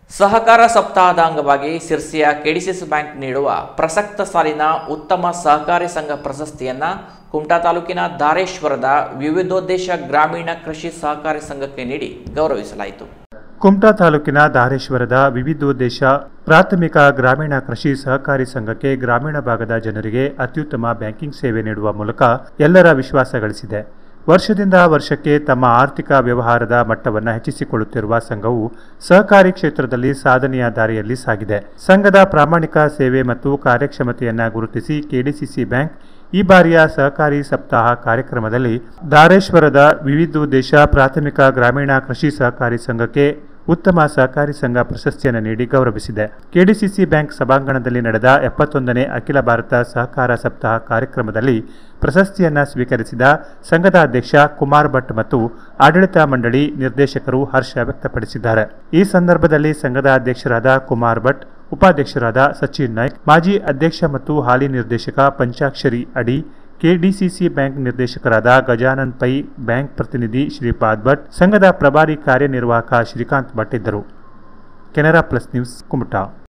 ಸಹಕಾರ ಸಪ್ತಾಹದ ಅಂಗವಾಗಿ ಸಿರ್ಸಿಯ ಕೆಡಿಸಿಸಿ ಬ್ಯಾಂಕ್ ನೀಡುವ ಪ್ರಸಕ್ತ ಸಾಲಿನ ಉತ್ತಮ ಸಹಕಾರಿ ಸಂಘ ಪ್ರಶಸ್ತಿಯನ್ನು ಕುಮಟಾ ತಾಲೂಕಿನ ಧಾರೇಶ್ವರದ ವಿವಿಧೋದ್ದೇಶ ಗ್ರಾಮೀಣ ಕೃಷಿ ಸಹಕಾರಿ ಸಂಘಕ್ಕೆ ನೀಡಿ ಗೌರವಿಸಲಾಯಿತು. ಕುಮಟಾ ತಾಲೂಕಿನ ಧಾರೇಶ್ವರದ ವಿವಿಧೋದ್ದೇಶ ಪ್ರಾಥಮಿಕ ಗ್ರಾಮೀಣ ಕೃಷಿ ಸಹಕಾರಿ ಸಂಘಕ್ಕೆ ಗ್ರಾಮೀಣ ಭಾಗದ ಜನರಿಗೆ ಅತ್ಯುತ್ತಮ ಬ್ಯಾಂಕಿಂಗ್ ಸೇವೆ ನೀಡುವ ಮೂಲಕ ಎಲ್ಲರ ವಿಶ್ವಾಸ ಗಳಿಸಿದೆ. ವರ್ಷದಿಂದ ವರ್ಷಕ್ಕೆ ತಮ್ಮ ಆರ್ಥಿಕ ವ್ಯವಹಾರದ ಮಟ್ಟವನ್ನು ಹೆಚ್ಚಿಸಿಕೊಳ್ಳುತ್ತಿರುವ ಸಂಘವು ಸಹಕಾರಿ ಕ್ಷೇತ್ರದಲ್ಲಿ ಸಾಧನೆಯ ದಾರಿಯಲ್ಲಿ ಸಾಗಿದೆ. ಸಂಘದ ಪ್ರಾಮಾಣಿಕ ಸೇವೆ ಮತ್ತು ಕಾರ್ಯಕ್ಷಮತೆಯನ್ನು ಗುರುತಿಸಿ ಕೆಡಿಸಿಸಿ ಬ್ಯಾಂಕ್ ಈ ಬಾರಿಯ ಸಹಕಾರಿ ಸಪ್ತಾಹ ಕಾರ್ಯಕ್ರಮದಲ್ಲಿ ಧಾರೇಶ್ವರದ ವಿವಿಧೋದ್ದೇಶ ಪ್ರಾಥಮಿಕ ಗ್ರಾಮೀಣ ಕೃಷಿ ಸಹಕಾರಿ ಸಂಘಕ್ಕೆ ಉತ್ತಮ ಸಹಕಾರಿ ಸಂಘ ಪ್ರಶಸ್ತಿಯನ್ನು ನೀಡಿ ಗೌರವಿಸಿದೆ. ಕೆಡಿಸಿಸಿ ಬ್ಯಾಂಕ್ ಸಭಾಂಗಣದಲ್ಲಿ ನಡೆದ 71ನೇ ಅಖಿಲ ಭಾರತ ಸಹಕಾರ ಸಪ್ತಾಹ ಕಾರ್ಯಕ್ರಮದಲ್ಲಿ ಪ್ರಶಸ್ತಿಯನ್ನು ಸ್ವೀಕರಿಸಿದ ಸಂಘದ ಅಧ್ಯಕ್ಷ ಕುಮಾರ್ ಭಟ್ ಮತ್ತು ಆಡಳಿತ ಮಂಡಳಿ ನಿರ್ದೇಶಕರು ಹರ್ಷ ವ್ಯಕ್ತಪಡಿಸಿದ್ದಾರೆ. ಈ ಸಂದರ್ಭದಲ್ಲಿ ಸಂಘದ ಅಧ್ಯಕ್ಷರಾದ ಕುಮಾರ್ ಭಟ್, ಉಪಾಧ್ಯಕ್ಷರಾದ ಸಚಿನ್ ನಾಯ್ಕ್, ಮಾಜಿ ಅಧ್ಯಕ್ಷ ಮತ್ತು ಹಾಲಿ ನಿರ್ದೇಶಕ ಪಂಚಾಕ್ಷರಿ ಅಡಿ, ಕೆಡಿಸಿಸಿ ಬ್ಯಾಂಕ್ ನಿರ್ದೇಶಕರಾದ ಗಜಾನನ್ ಪೈ, ಬ್ಯಾಂಕ್ ಪ್ರತಿನಿಧಿ ಶ್ರೀಪಾದ್ ಭಟ್, ಸಂಘದ ಪ್ರಭಾರಿ ಕಾರ್ಯನಿರ್ವಾಹಕ ಶ್ರೀಕಾಂತ್ ಭಟ್ ಇದ್ದರು. Canara plus news, Kumta.